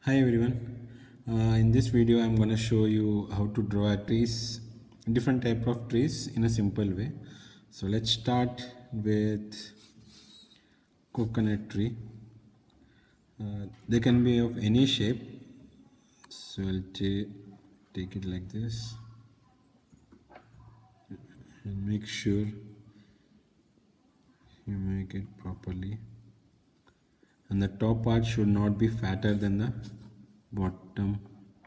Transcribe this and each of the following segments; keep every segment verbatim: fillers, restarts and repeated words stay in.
Hi everyone. Uh, in this video I'm going to show you how to draw trees, different type of trees in a simple way. So let's start with coconut tree. Uh, they can be of any shape. So I'll take it like this and make sure you make it properly. And the top part should not be fatter than the bottom.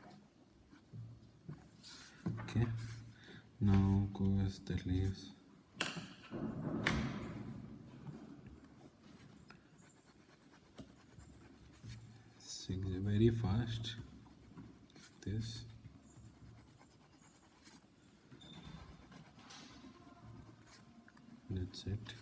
Okay, now goes the leaves. Very fast. This. That's it.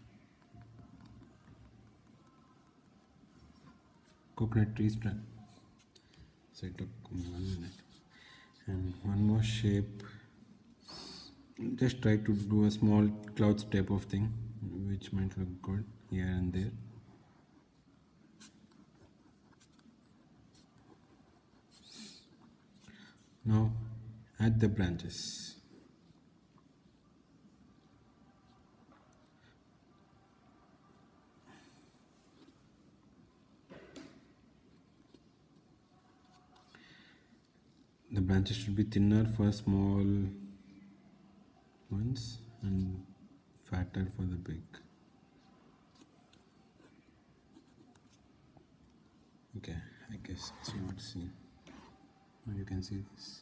Coconut trees plan. Set up one minute. And one more shape. Just try to do a small clouds type of thing, which might look good here and there. Now add the branches. The branches should be thinner for small ones and fatter for the big. Okay, I guess it's not seen. Now you can see this.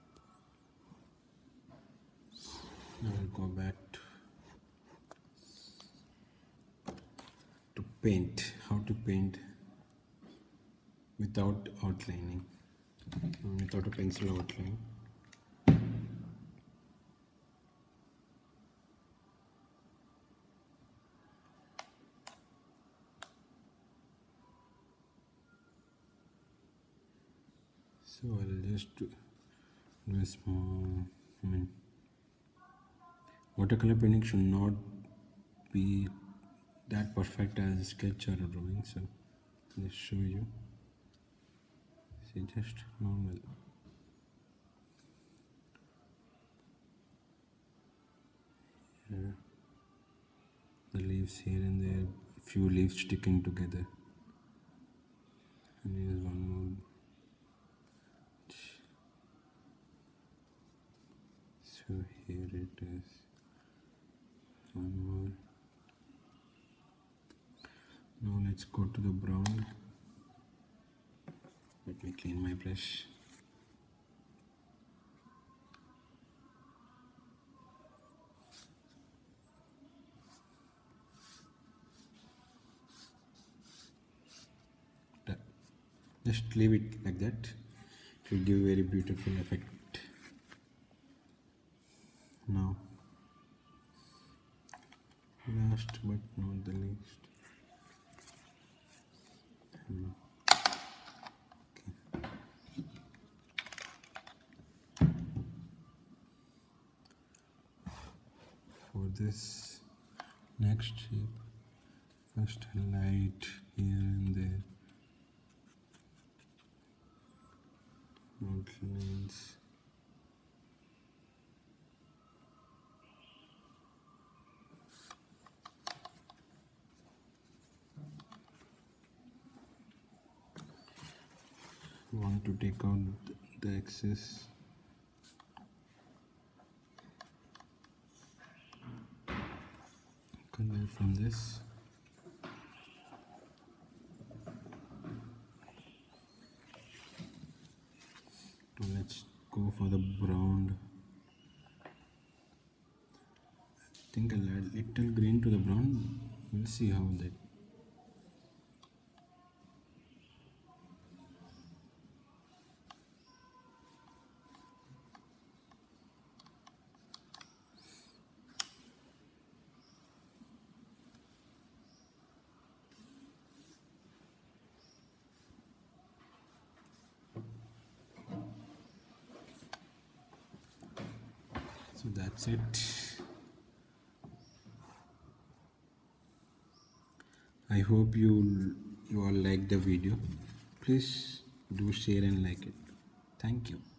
Now I'll go back to, to paint. How to paint without outlining, without a pencil outline. So I'll just do a small, I mean, watercolor painting should not be that perfect as a sketch or a drawing, so I'll just show you. See, just normal. Here, the leaves here and there, few leaves sticking together. And here's one more. So here it is. One more. Now let's go to the brown. Let me clean my brush. Done. Just leave it like that. It will give a very beautiful effect. Now, last but not the least. Hmm. Okay. For this next shape, first highlight here and there, outlines. Want to take out the excess. Color from this. Now let's go for the brown. I think I'll add little green to the brown. We'll see how that. So that's it. I hope you you all like the video. Please Do share and like it. Thank you.